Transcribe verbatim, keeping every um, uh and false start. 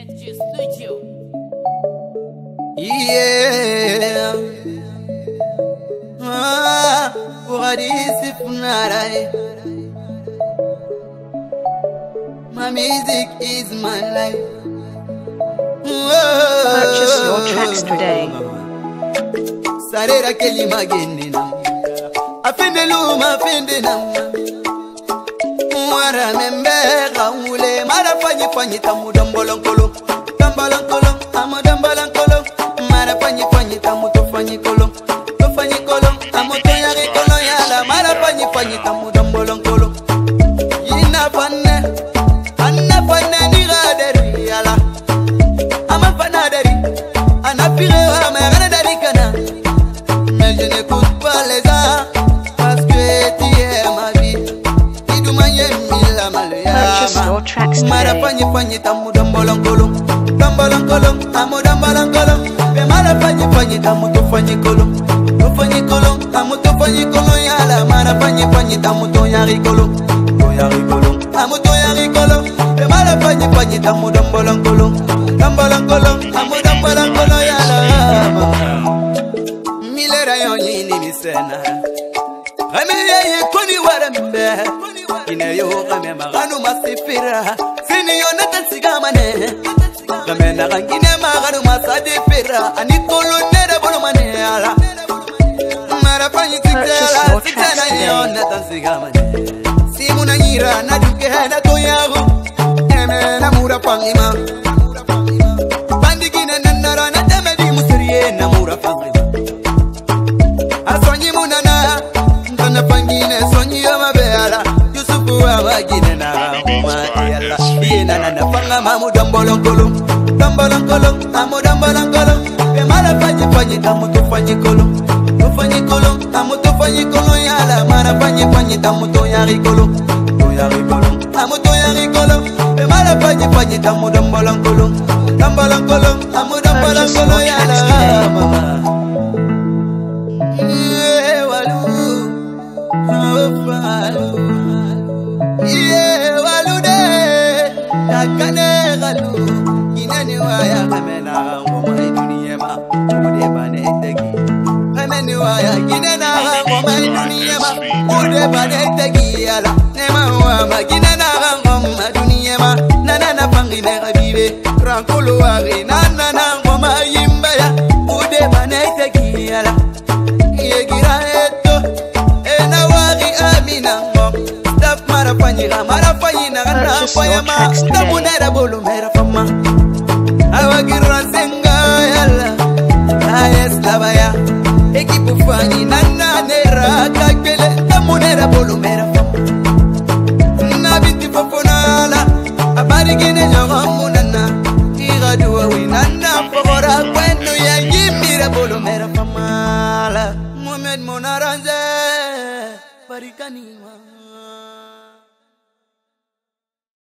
Yeah. Ah, what is it tonight? My music is my life. Purchase your tracks today. Sarera keli mageni na afende luma afende na mwara membega ule mara fanyi fanyi tamu dambalankolo dambalankolo amu dambalankolo mara fanyi fanyi tamu to fanyi kolo to fanyi kolo amu to yari kolo yala mara fanyi fanyi tamu dambalankolo yina fanne anna fanne ni gaderi yala ama fanaderi anapire wa mera dari kana. Mais je n'écoute pas les gars parce que tu es ma vie. Tu m'as mis la malheur. Mara fanyi fanyi tamu dambalankolo dambalankolo amu dambalankolo be mara fanyi fanyi tamu to fanyi kolo to fanyi kolo amu to fanyi kolo yala mara fanyi fanyi tamu to yari kolo to yari kolo amu to yari kolo be mara fanyi fanyi tamu dambalankolo dambalankolo amu dambalankolo yala. Yini misena Ameye yekoni warambe Ine yo kame maganu masifira Sini yo natansigamane Kame nakangine maganu masadifira Anitolo nere bolo mane ala Marafanyi siktela Siktena yo natansigamane Simu na nyira na duke na toyago Eme na murafangima Bandigine nanara na temedi musirie na murafangima Asonyi munana, ntana pangine sonyi yama beala. Youssouf wa wagine na rama yala. Yena na nafanga mamu dambalankolo, dambalankolo, amu dambalankolo. Be mara fanyi fanyi tamu to fanyi kolo, to fanyi kolo, amu to fanyi kolo yala. Mara fanyi fanyi tamu to yari kolo, to yari kolo, amu to yari kolo. Be mara fanyi fanyi tamu dambalankolo, dambalankolo, amu dambalankolo yala. Yeah, walude, takane galu, inani waya kamena ngoma iduniyema, ude bane tegi. Kameni waya kinena ngoma iduniyema, ude bane tegi yala. Nema wama kinena ngoma iduniyema, nana na pangine gabibe, rankolo wari nana na ngoma yimbaya, ude bane tegi yala. Yegira eto, ena wari amina ngom. Marafanyi marafanyi na gana fayama tamunera bolu mera fama awagira senga yala ayes labaya ekipu fanyi nana nera kakele tamunera bolu mera fama na binti fofonala abari gine nyogo nana igadu winana fogora kwenu ya yimira bolu mera fama la Muhammad Monaranze barikani.